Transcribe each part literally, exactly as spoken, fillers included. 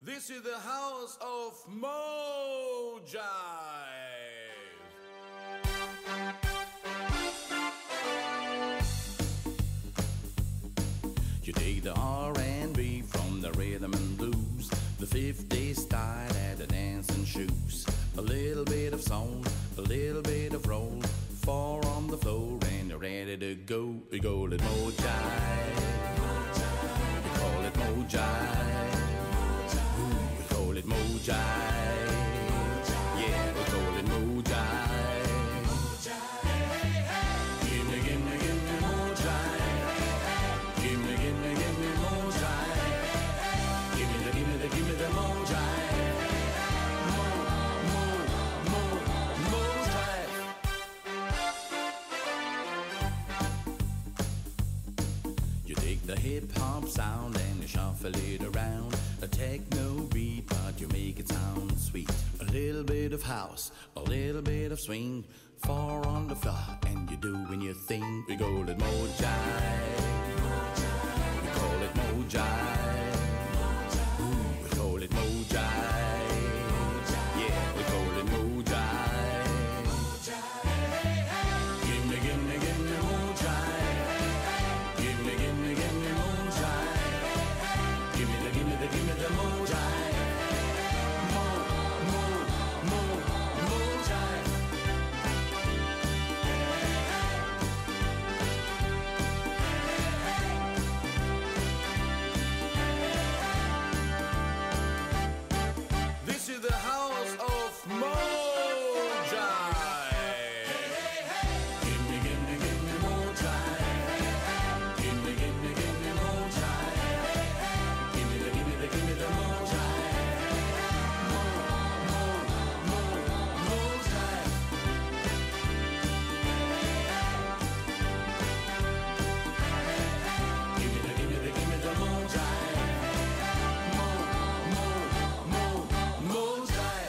This is the house of Mo Jive. You take the R and B from the rhythm and blues, the fifties style and the dancing shoes. A little bit of soul, a little bit of roll, four on the floor and you're ready to go. We call it Mo Jive. We call it Mo Jive. We call it Mo Jive. Yeah, we call it Mo Jive. Gimme, gimme, gimme Mo Jive. Gimme, gimme, gimme Mo Jive. Gimme the, gimme the, gimme the Mo Jive. Mo, Mo, Mo, Mo Jive. You take the hip hop sound and you shuffle it around. A techno beat, but you make it sound sweet. A little bit of house, a little bit of swing, four on the floor, and you're doing your thing. We call it Mo Jive. We call it Mo Jive. Ooh, we call it Mo Jive. Yeah, we call it Mo Jive. Gimme, gimme, gimme Mo Jive. Gimme, gimme, gimme Mo Jive. Gimme the, gimme the, gimme the Mo Jive. Mo, Mo, Mo, Mo Jive. This is the house of Mo Jive. Gimme, gimme, gimme Mo Jive. Gimme, gimme, gimme Mo Jive. Gimme the, gimme the, gimme the Mo Jive. Mo, Mo, Mo, Mo Jive. Gimme the, gimme the, gimme the Mo Jive. Mo, Mo, Mo, Mo Jive.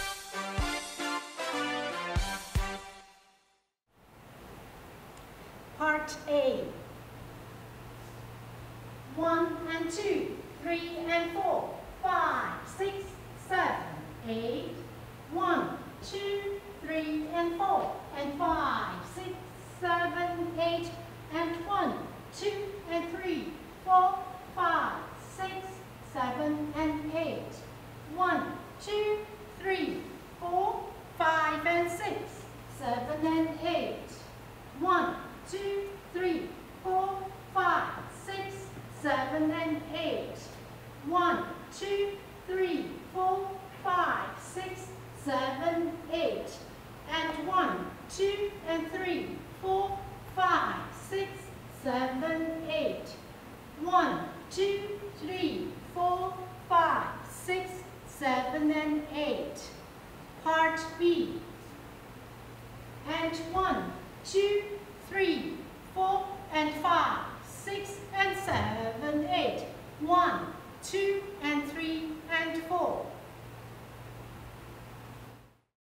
Part A. One and two, three and four, five, six, seven, eight. One, two, three and four, and five, six, seven, eight, and one, two and three, four, five, six, seven, and eight. One, two, three, four, five, and six, seven, and eight. One, two, three, four, five, six, seven, and eight. One, two, three, four, five, six, seven, eight. And one, two, and three, four, five, six, seven, eight. One, two, three, four, five, six, seven, and eight. Part B. And one, two, three, four, and five, six, and seven, eight. One, two, and three, and four,